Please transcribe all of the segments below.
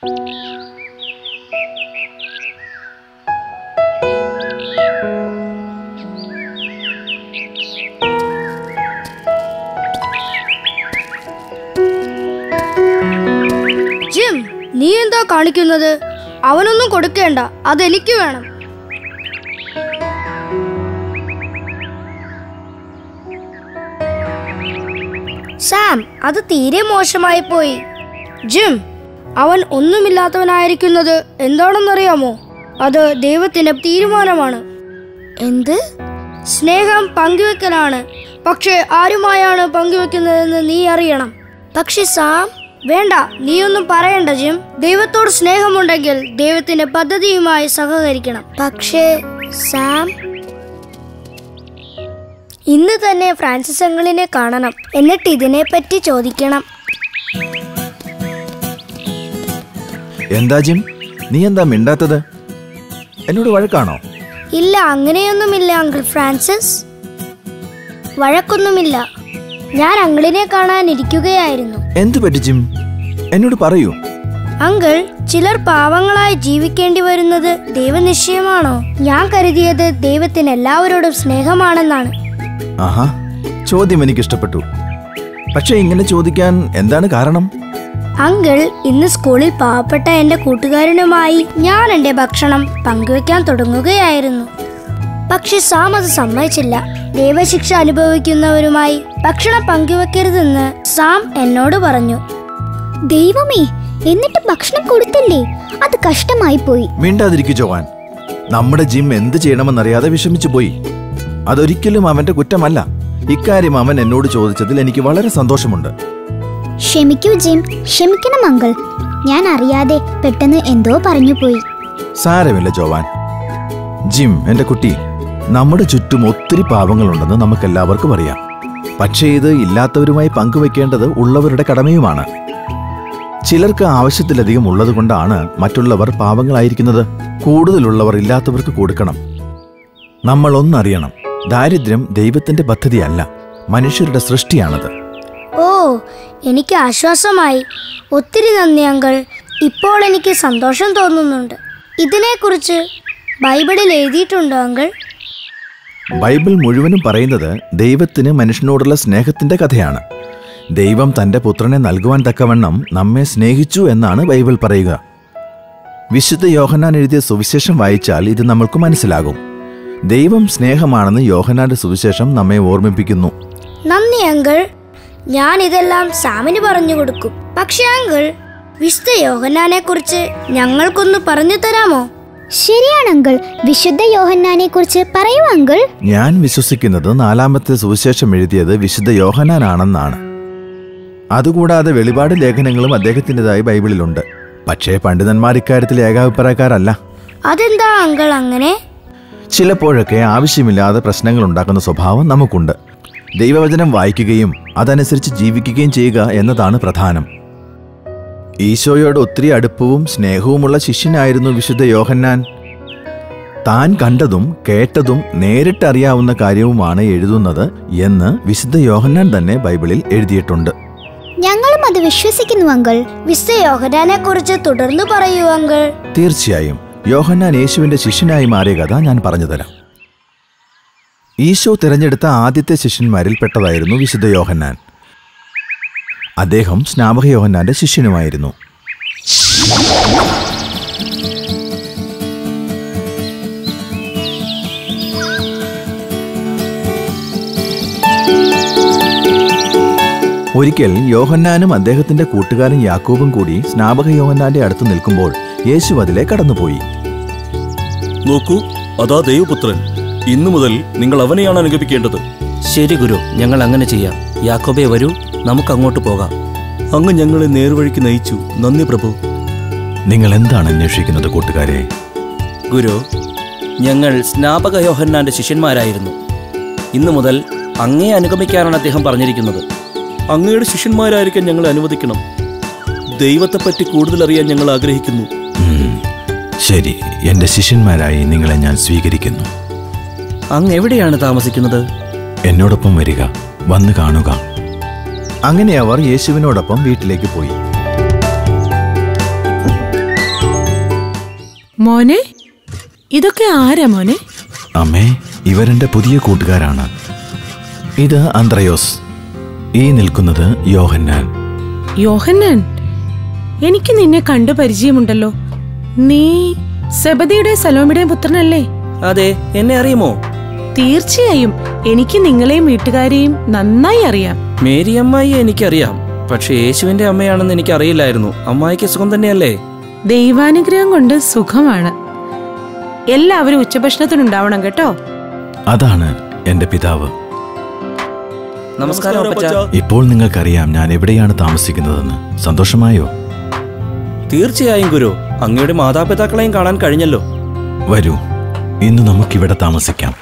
Gym, നീ എന്താ കാണിക്കുന്നത്? അവനൊന്നും കൊടുക്കേണ്ട, അതെനിക്ക് വേണം. സാം, അത് തീരെ മോശമായി പോയി. ജിം, അവൻ ഒന്നുമില്ലാത്തവനായിരിക്കുന്നത് എന്താണെന്നറിയാമോ? അത് ദൈവത്തിന്റെ തീരുമാനമാണ്. എന്ത്? സ്നേഹം പങ്കുവെക്കലാണ്. പക്ഷെ ആരുമായാണ് പങ്കുവെക്കുന്നതെന്ന് നീ അറിയണം. പക്ഷെ സാം, വേണ്ട, നീയൊന്നും പറയണ്ട ജിം. ദൈവത്തോട് സ്നേഹമുണ്ടെങ്കിൽ ദൈവത്തിന്റെ പദ്ധതിയുമായി സഹകരിക്കണം. പക്ഷേ സാം, ഇന്ന് തന്നെ ഫ്രാൻസിസ് അങ്കിളിനെ കാണണം. എന്നിട്ട് ഇതിനെപ്പറ്റി ചോദിക്കണം. എന്താ ജിം, നീ എന്താ മിണ്ടാത്തത്? എന്നോട് വഴക്കാണോ? ഇല്ല, അങ്ങനെയൊന്നുമില്ല അങ്കിൾ ഫ്രാൻസിസ്. വഴക്കൊന്നുമില്ല. ഞാൻ അങ്കിളിനെ കാണാൻ ഇരിക്കുകയായിരുന്നു. എന്തു പറ്റി ജിം? എന്നോട് പറയൂ. അങ്കിൾ, ചിലർ പാവങ്ങളായി ജീവിക്കേണ്ടി വരുന്നത് ദൈവനിശ്ചയമാണോ? ഞാൻ കരുതിയത് ദൈവത്തിന് എല്ലാവരോടും സ്നേഹമാണെന്നാണ്. ആഹാ, ചോദ്യം എനിക്കിഷ്ടപ്പെട്ടു. പക്ഷെ ഇങ്ങനെ ചോദിക്കാൻ എന്താണ് കാരണം? അങ്കിൾ, ഇന്ന് സ്കൂളിൽ പാവപ്പെട്ട എന്റെ കൂട്ടുകാരനുമായി ഞാൻ എന്റെ ഭക്ഷണം പങ്കുവെക്കാൻ തുടങ്ങുകയായിരുന്നു. പക്ഷെ സാം അത് സമ്മതിച്ചില്ല. ദൈവശിക്ഷ അനുഭവിക്കുന്നവരുമായി ഭക്ഷണം പങ്കുവെക്കരുതെന്ന് സാം എന്നോട് പറഞ്ഞു. ദൈവമേ, എന്നിട്ട് ഭക്ഷണം കൊടുത്തില്ലേ? അത് കഷ്ടമായി പോയി. മിണ്ടാതിരിക്കു ജോവാൻ. നമ്മുടെ ജിം എന്ത് ചെയ്യണമെന്നറിയാതെ വിഷമിച്ചു പോയി. അതൊരിക്കലും അവന്റെ കുറ്റമല്ല. ഇക്കാര്യം അവൻ എന്നോട് ചോദിച്ചതിൽ എനിക്ക് വളരെ സന്തോഷമുണ്ട്. ക്ഷമിക്കൂ ജിം. ക്ഷമിക്കണം അങ്കിൾ. ഞാൻ അറിയാതെ പെട്ടെന്ന് എന്തോ പറഞ്ഞു പോയി. സാരമില്ല ജോവാൻ. ജിം, എന്റെ കുട്ടി, നമ്മുടെ ചുറ്റും ഒത്തിരി പാവങ്ങളുണ്ടെന്ന് നമുക്കെല്ലാവർക്കും അറിയാം. പക്ഷേ ഇത് ഇല്ലാത്തവരുമായി പങ്കുവെക്കേണ്ടത് ഉള്ളവരുടെ കടമയുമാണ്. ചിലർക്ക് ആവശ്യത്തിലധികം ഉള്ളതുകൊണ്ടാണ് മറ്റുള്ളവർ പാവങ്ങളായിരിക്കുന്നത്. കൂടുതലുള്ളവർ ഇല്ലാത്തവർക്ക് കൊടുക്കണം. നമ്മൾ ഒന്നറിയണം, ദാരിദ്ര്യം ദൈവത്തിന്റെ പദ്ധതിയല്ല, മനുഷ്യരുടെ സൃഷ്ടിയാണത്. ഓ, എനിക്ക് ആശ്വാസമായി. ഒത്തിരി നന്ദി അങ്കിൾ. ഇപ്പോൾ എനിക്ക് സന്തോഷം തോന്നുന്നുണ്ട്. ഇതിനെക്കുറിച്ച് ബൈബിളിൽ എഴുതിയിട്ടുണ്ടോ അങ്കിൾ? ബൈബിൾ മുഴുവനും പറയുന്നത് ദൈവത്തിന് മനുഷ്യനോടുള്ള സ്നേഹത്തിന്റെ കഥയാണ്. ദൈവം തന്റെ പുത്രനെ നൽകുവാൻ തക്കവണ്ണം നമ്മെ സ്നേഹിച്ചു എന്നാണ് ബൈബിൾ പറയുക. വിശുദ്ധ യോഹന്നാൻ എഴുതിയ സുവിശേഷം വായിച്ചാൽ ഇത് നമ്മൾക്ക് മനസ്സിലാകും. ദൈവം സ്നേഹമാണെന്ന് യോഹന്നാന്റെ സുവിശേഷം നമ്മെ ഓർമ്മിപ്പിക്കുന്നു. നന്ദി അങ്കിൾ. ഞാൻ ഇതെല്ലാം സാമിന് പറഞ്ഞു കൊടുക്കും. പക്ഷെ അങ്കിൾ, വിശുദ്ധ യോഹന്നാനെ കുറിച്ച് ഞങ്ങൾക്കൊന്ന് പറഞ്ഞു തരാമോ? ശരിയാണ് അങ്കിൾ. വിശുദ്ധ യോഹന്നാനെ കുറിച്ച് പറയൂ അങ്കിൾ. ഞാൻ വിശ്വസിക്കുന്നത് 4-ാമത്തെ സുവിശേഷം എഴുതിയത് വിശുദ്ധ യോഹന്നാനാണെന്നാണ്. അതുകൂടാതെ വെളിപാട് ലേഖനങ്ങളും അദ്ദേഹത്തിൻ്റെതായി ബൈബിളിലുണ്ട്. പക്ഷേ പണ്ഡിതന്മാർ ഇക്കാര്യത്തിൽ ഏകാഭിപ്രായക്കാരല്ല. അതെന്താ അങ്കിൾ അങ്ങനെ? ചിലപ്പോഴൊക്കെ ആവശ്യമില്ലാതെ പ്രശ്നങ്ങൾ ഉണ്ടാക്കുന്ന സ്വഭാവം നമുക്കുണ്ട്. ദൈവവചനം വായിക്കുകയും അതനുസരിച്ച് ജീവിക്കുകയും ചെയ്യുക എന്നതാണ് പ്രധാനം. ഈശോയോട് ഒത്തിരി അടുപ്പവും സ്നേഹവുമുള്ള ശിഷ്യനായിരുന്നു വിശുദ്ധ യോഹന്നാൻ. താൻ കണ്ടതും കേട്ടതും നേരിട്ടറിയാവുന്ന കാര്യവുമാണ് എഴുതുന്നത് എന്ന് വിശുദ്ധ യോഹന്നാൻ തന്നെ ബൈബിളിൽ എഴുതിയിട്ടുണ്ട്. ഞങ്ങളും അത് വിശ്വസിക്കുന്നു അങ്കിൾ. വിശുദ്ധ യോഹന്നാനെ കുറിച്ച് തുടർന്ന് പറയൂ അങ്കിൾ. തീർച്ചയായും. യോഹന്നാൻ യേശുവിന്റെ ശിഷ്യനായി മാറിയ കഥ ഞാൻ പറഞ്ഞുതരാം. ഈശോ തിരഞ്ഞെടുത്ത ആദ്യത്തെ ശിഷ്യന്മാരിൽ പെട്ടതായിരുന്നു വിശുദ്ധ യോഹന്നാൻ. അദ്ദേഹം സ്നാപക യോഹന്നാന്റെ ശിഷ്യനുമായിരുന്നു. ഒരിക്കൽ യോഹന്നാനും അദ്ദേഹത്തിന്റെ കൂട്ടുകാരൻ യാക്കോബും കൂടി സ്നാപക യോഹന്നാന്റെ അടുത്ത് നിൽക്കുമ്പോൾ യേശു അതിലെ കടന്നുപോയി. നോക്കൂ, അതാ ദൈവപുത്രൻ. ഇന്നു മുതൽ നിങ്ങൾ അവനെയാണ് അനുഗമിക്കേണ്ടത്. ശരി ഗുരു, ഞങ്ങൾ അങ്ങനെ ചെയ്യാം. യാക്കോബേ, വരൂ, നമുക്ക് അങ്ങോട്ട് പോകാം. അങ്ങ് ഞങ്ങളെ നേർവഴിക്ക് നയിച്ചു. നന്ദി പ്രഭു. നിങ്ങൾ എന്താണ് അന്വേഷിക്കുന്നത് കൂട്ടുകാരെ? ഗുരു, ഞങ്ങൾ സ്നാപക യോഹന്നാന്റെ ശിഷ്യന്മാരായിരുന്നു. ഇന്നു മുതൽ അങ്ങയെ അനുഗമിക്കാനാണ് അദ്ദേഹം പറഞ്ഞിരിക്കുന്നത്. അങ്ങയുടെ ശിഷ്യന്മാരായിരിക്കാൻ ഞങ്ങളെ അനുവദിക്കണം. ദൈവത്തെപ്പറ്റി കൂടുതൽ അറിയാൻ ഞങ്ങൾ ആഗ്രഹിക്കുന്നു. ശരി, എന്റെ ശിഷ്യന്മാരായി നിങ്ങളെ ഞാൻ സ്വീകരിക്കുന്നു. അങ്ങ് എവിടെയാണ് താമസിക്കുന്നത്? എന്നോടൊപ്പം വരിക, വന്ന് കാണുക. അങ്ങനെ അവർ യേശുവിനോടൊപ്പം വീട്ടിലേക്ക് പോയി. മോനെ, ഇതൊക്കെ ആരാ മോനെ? അമ്മേ, ഇവരെന്റെ പുതിയ കൂട്ടുകാരാണ്. ഇത് അന്ത്രയോസ്, ഈ നിൽക്കുന്നത് യോഹന്നാൻ. യോഹന്നാൻ, എനിക്ക് നിന്നെ കണ്ടു പരിചയമുണ്ടല്ലോ. നീ സെബദിയുടെ സലോമിയുടെയും പുത്രനല്ലേ? അതെ, എന്നെ അറിയുമോ? തീർച്ചയായും എനിക്ക് നിങ്ങളെയും വീട്ടുകാരെയും നന്നായി അറിയാം. മേരി അമ്മായി എനിക്കറിയാം, പക്ഷെ യേശുവിന്റെ അമ്മയാണെന്ന് എനിക്ക് അറിയില്ലായിരുന്നു. അമ്മായിക്ക് സുഖം തന്നെയല്ലേ? ദൈവാനുഗ്രഹം കൊണ്ട് സുഖമാണ്. എല്ലാവരും ഉച്ചഭക്ഷണത്തിനുണ്ടാവണം കേട്ടോ. അതാണ് എന്റെ പിതാവ്. നമസ്കാരം അപ്പച്ചാ. ഇപ്പോൾ നിങ്ങൾക്കറിയാം ഞാൻ എവിടെയാണ് താമസിക്കുന്നതെന്ന്. സന്തോഷമായോ? തീർച്ചയായും ഗുരു, അങ്ങയുടെ മാതാപിതാക്കളെയും കാണാൻ കഴിഞ്ഞല്ലോ. വരൂ, ഇന്ന് നമുക്കിവിടെ താമസിക്കാം.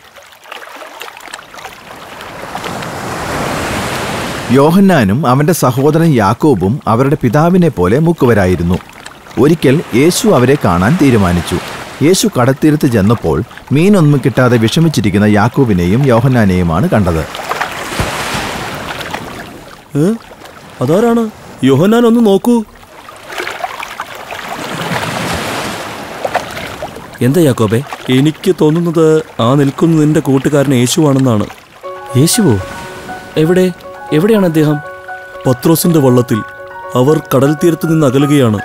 യോഹന്നാനും അവന്റെ സഹോദരൻ യാക്കോബും അവരുടെ പിതാവിനെ പോലെ മുക്കുവരായിരുന്നു. ഒരിക്കൽ യേശു അവരെ കാണാൻ തീരുമാനിച്ചു. യേശു കടത്തീരത്ത് ചെന്നപ്പോൾ മീനൊന്നും കിട്ടാതെ വിഷമിച്ചിരിക്കുന്ന യാക്കോബിനെയും യോഹന്നാനെയുമാണ് കണ്ടത്. അതാരാണ്? യോഹന്നാൻ, ഒന്ന് നോക്കൂ. എന്താ യാക്കോബേ? എനിക്ക് തോന്നുന്നത് ആ നിൽക്കുന്ന നിന്റെ കൂട്ടുകാരൻ യേശുവാണെന്നാണ്. യേശുവോ? എവിടെയാണ് അദ്ദേഹം? പത്രോസിന്റെ വള്ളത്തിൽ. അവർ കടൽ തീരത്ത് നിന്ന് അകലുകയാണ്.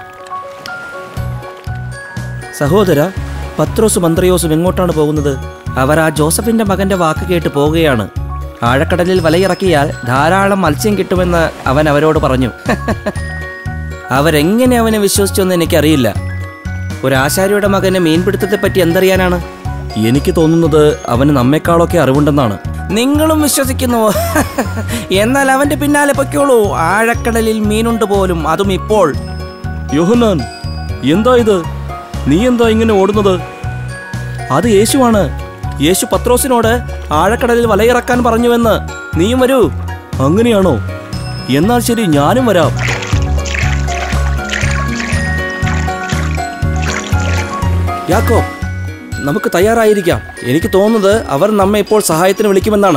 സഹോദര, പത്രോസും അന്ത്രയോസും എങ്ങോട്ടാണ് പോകുന്നത്? അവർ ആ ജോസഫിന്റെ മകന്റെ വാക്ക് കേട്ട് പോവുകയാണ്. ആഴക്കടലിൽ വലയിറക്കിയാൽ ധാരാളം മത്സ്യം കിട്ടുമെന്ന് അവൻ അവരോട് പറഞ്ഞു. അവരെങ്ങനെ അവനെ വിശ്വസിച്ചെന്ന് എനിക്കറിയില്ല. ഒരു ആശാരിയുടെ മകന് മീൻപിടുത്തത്തെപ്പറ്റി എന്തറിയാനാണ്? എനിക്ക് തോന്നുന്നത് അവന് നമ്മെക്കാളൊക്കെ അറിവുണ്ടെന്നാണ്. നിങ്ങളും വിശ്വസിക്കുന്നുവോ? എന്നാൽ അവന്റെ പിന്നാലെ പൊയ്ക്കോളൂ. ആഴക്കടലിൽ മീനുണ്ട് പോലും, അതും ഇപ്പോൾ. യോഹന്നാൻ, എന്താ ഇത്? നീ എന്താ ഇങ്ങനെ ഓടുന്നത്? അത് യേശുവാണ്. യേശു പത്രോസിനോട് ആഴക്കടലിൽ വലയിറക്കാൻ പറഞ്ഞുവെന്ന്. നീയും വരൂ. അങ്ങനെയാണോ? എന്നാൽ ശരി, ഞാനും വരാം. യാക്കോ, നമുക്ക് തയ്യാറായിരിക്കാം. എനിക്ക് തോന്നുന്നത് അവർ നമ്മെ ഇപ്പോൾ സഹായത്തിന് വിളിക്കുമെന്നാണ്.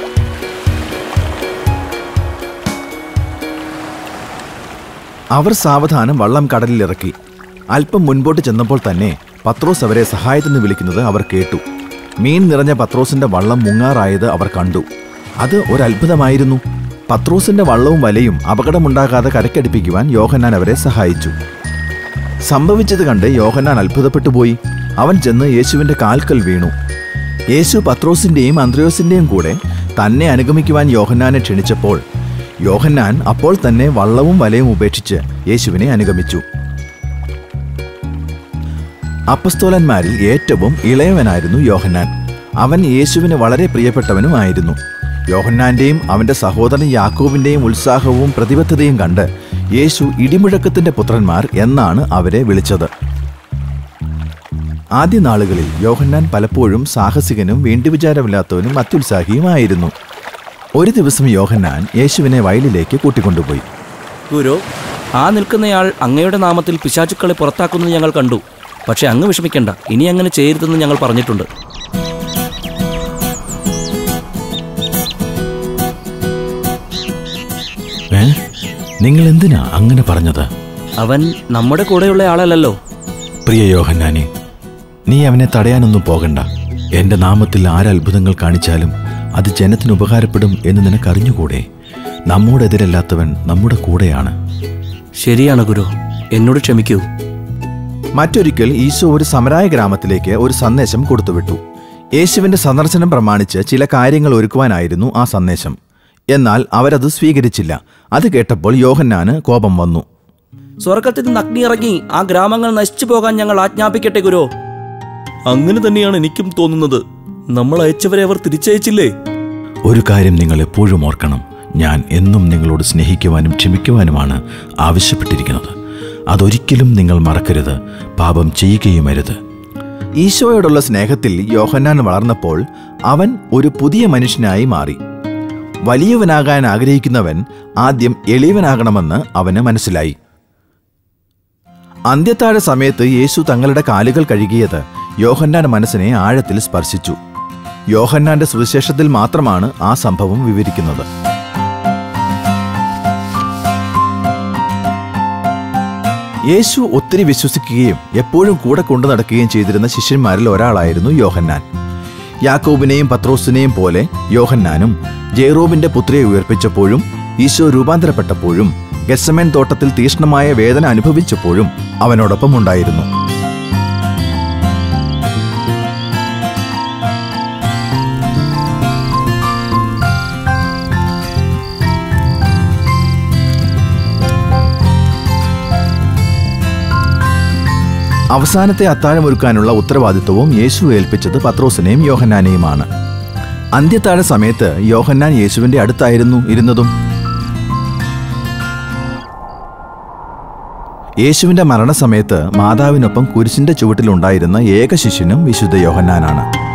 അവർ സാവധാനം വള്ളം കടലിലിറക്കി. അല്പം മുൻപോട്ട് ചെന്നപ്പോൾ തന്നെ പത്രോസ് അവരെ സഹായത്തിന് വിളിക്കുന്നത് അവർ കേട്ടു. മീൻ നിറഞ്ഞ പത്രോസിന്റെ വള്ളം മുങ്ങാറായത് അവർ കണ്ടു. അത് ഒരത്ഭുതമായിരുന്നു. പത്രോസിന്റെ വള്ളവും വലയും അപകടമുണ്ടാകാതെ കരക്കടിപ്പിക്കുവാൻ യോഹന്നാൻ അവരെ സഹായിച്ചു. സംഭവിച്ചത് കണ്ട് യോഹന്നാൻ അത്ഭുതപ്പെട്ടു പോയി. അവൻ ചെന്ന് യേശുവിന്റെ കാൽക്കൽ വീണു. യേശു പത്രോസിന്റെയും അന്ത്രയോസിന്റെയും കൂടെ തന്നെ അനുഗമിക്കുവാൻ യോഹന്നാനെ ക്ഷണിച്ചപ്പോൾ യോഹന്നാൻ അപ്പോൾ തന്നെ വള്ളവും വലയും ഉപേക്ഷിച്ച് യേശുവിനെ അനുഗമിച്ചു. അപ്പസ്തോലന്മാരിൽ ഏറ്റവും ഇളയവനായിരുന്നു യോഹന്നാൻ. അവൻ യേശുവിന് വളരെ പ്രിയപ്പെട്ടവനുമായിരുന്നു. യോഹന്നാന്റെയും അവന്റെ സഹോദരൻ യാക്കോബിന്റെയും ഉത്സാഹവും പ്രതിബദ്ധതയും കണ്ട് യേശു ഇടിമുഴക്കത്തിന്റെ പുത്രന്മാർ എന്നാണ് അവരെ വിളിച്ചത്. ആദ്യ നാളുകളിൽ യോഹന്നാൻ പലപ്പോഴും സാഹസികനും വേണ്ടിവിചാരമില്ലാത്തവനും അത്യുത്സാഹിയുമായിരുന്നു. ഒരു ദിവസം യോഹന്നാൻ യേശുവിനെ വയലിലേക്ക് കൂട്ടിക്കൊണ്ടുപോയി. ഗുരു, ആ നിൽക്കുന്നയാൾ അങ്ങയുടെ നാമത്തിൽ പിശാചുക്കളെ പുറത്താക്കുന്നത് ഞങ്ങൾ കണ്ടു. പക്ഷെ അങ്ങ് വിഷമിക്കണ്ട, ഇനി അങ്ങനെ ചെയ്യരുതെന്ന് ഞങ്ങൾ പറഞ്ഞിട്ടുണ്ട്. നിങ്ങൾ എന്തിനാ അങ്ങനെ പറഞ്ഞത്? അവൻ നമ്മുടെ കൂടെയുള്ള ആളല്ലല്ലോ. പ്രിയ യോഹന്നാനെ, നീ അവനെ തടയാനൊന്നും പോകണ്ട. എന്റെ നാമത്തിൽ ആരത്ഭുതങ്ങൾ കാണിച്ചാലും അത് ജനത്തിന് ഉപകാരപ്പെടും എന്ന് നിനക്കറിഞ്ഞുകൂടെ? നമ്മോടെതിരല്ലാത്തവൻ നമ്മുടെ കൂടെയാണ്. ശരിയാണ് ഗുരു, എന്നോട് ക്ഷമിക്കൂ. മറ്റൊരിക്കൽ ഈശോ ഒരു സമരായ ഗ്രാമത്തിലേക്ക് ഒരു സന്ദേശം കൊടുത്തുവിട്ടു. യേശുവിന്റെ സന്ദർശനം പ്രമാണിച്ച് ചില കാര്യങ്ങൾ ഒരുക്കുവാനായിരുന്നു ആ സന്ദേശം. എന്നാൽ അവരത് സ്വീകരിച്ചില്ല. അത് കേട്ടപ്പോൾ യോഹന്നാന് കോപം വന്നു. സ്വർഗത്തിൽ നിന്ന് അഗ്നി ഇറങ്ങി ആ ഗ്രാമങ്ങൾ നശിച്ചു പോകാൻ ഞങ്ങൾ ആജ്ഞാപിക്കട്ടെ ഗുരു. അങ്ങനെ തന്നെയാണ് എനിക്കും തോന്നുന്നത്. നമ്മൾ അയച്ചവരെ അവർ തിരിച്ചയച്ചില്ലേ? ഒരു കാര്യം നിങ്ങൾ എപ്പോഴും ഓർക്കണം. ഞാൻ എന്നും നിങ്ങളോട് സ്നേഹിക്കുവാനും ക്ഷമിക്കുവാനുമാണ് ആവശ്യപ്പെട്ടിരിക്കുന്നത്. അതൊരിക്കലും നിങ്ങൾ മറക്കരുത്. പാപം ചെയ്യുകയുമരുത്. ഈശോയോടുള്ള സ്നേഹത്തിൽ യോഹന്നാൻ വളർന്നപ്പോൾ അവൻ ഒരു പുതിയ മനുഷ്യനായി മാറി. വലിയവനാകാൻ ആഗ്രഹിക്കുന്നവൻ ആദ്യം എളിയവനാകണമെന്ന് അവന് മനസ്സിലായി. അന്ത്യത്താഴ സമയത്ത് യേശു തങ്ങളുടെ കാലുകൾ കഴുകിയത് യോഹന്നാന്റെ മനസ്സിനെ ആഴത്തിൽ സ്പർശിച്ചു. യോഹന്നാന്റെ സുവിശേഷത്തിൽ മാത്രമാണ് ആ സംഭവം വിവരിക്കുന്നത്. യേശു ഒത്തിരി വിശ്വസിക്കുകയും എപ്പോഴും കൂടെ കൊണ്ടു നടക്കുകയും ചെയ്തിരുന്ന ശിഷ്യന്മാരിൽ ഒരാളായിരുന്നു യോഹന്നാൻ. യാക്കോബിനെയും പത്രോസിനെയും പോലെ യോഹന്നാനും ജെറോബിന്റെ പുത്രിയെ ഉയർപ്പിച്ചപ്പോഴും ഈശോ രൂപാന്തരപ്പെട്ടപ്പോഴും ഗെത്സമേൻ തോട്ടത്തിൽ തീക്ഷ്ണമായ വേദന അനുഭവിച്ചപ്പോഴും അവനോടൊപ്പം ഉണ്ടായിരുന്നു. അവസാനത്തെ അത്താഴമൊരുക്കാനുള്ള ഉത്തരവാദിത്വവും യേശു ഏൽപ്പിച്ചത് പത്രോസിനെയും യോഹന്നാനെയുമാണ്. അന്ത്യത്താഴ സമയത്ത് യോഹന്നാൻ യേശുവിന്റെ അടുത്തായിരുന്നു ഇരുന്നതും. യേശുവിന്റെ മരണസമയത്ത് മാതാവിനൊപ്പം കുരിശിന്റെ ചുവട്ടിലുണ്ടായിരുന്ന ഏക ശിഷ്യനും വിശുദ്ധ യോഹന്നാനാണ്.